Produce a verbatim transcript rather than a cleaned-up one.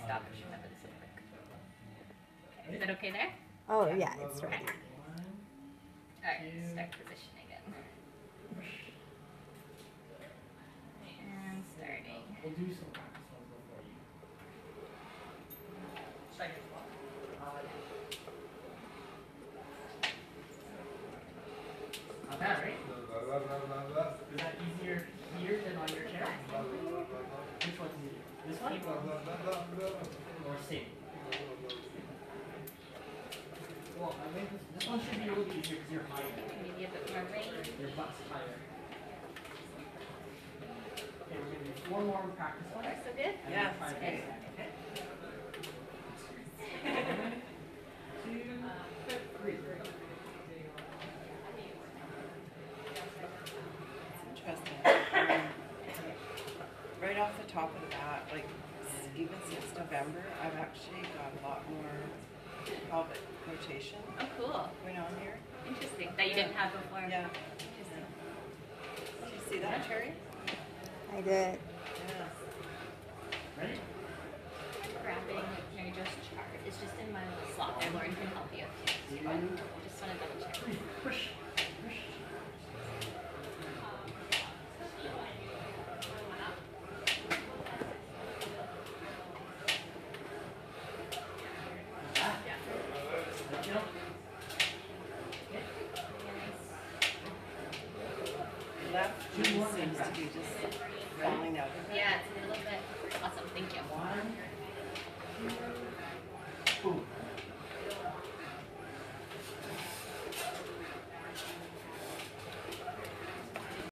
stop. It should happen so quick. Okay. Is it okay there? Oh yeah, it's ready. Alright, start positioning it. And starting. We'll do some practice ones before you. Strike it. Not bad, right? Is that easier here than on your chair? Which one's easier? This one? Or same? Well, I think this, this one should be a little easier because you're higher. Maybe a bit more range. Your butt's higher. Okay, we're going to do four more practice ones. Far so good? And Yeah, then try that's this. great. Okay? Two, three. Interesting. Um, right off the top of the bat, like even since November, I've actually got a lot more pelvic rotation Oh, cool. going on here. Interesting. That you didn't have before. Yeah. Interesting. Did you see that, Cherry? I did. Yeah. Ready? Grabbing Mary Jo's chart. It's just in my little slot there. Lauren can help you. So you want- just want to double check. Three. Push. Push. Ah, yeah. Let me know. Okay. Left Two knee more seems to be just falling out. Yeah, it's a little bit awesome. Thank you. One. Two. Boom.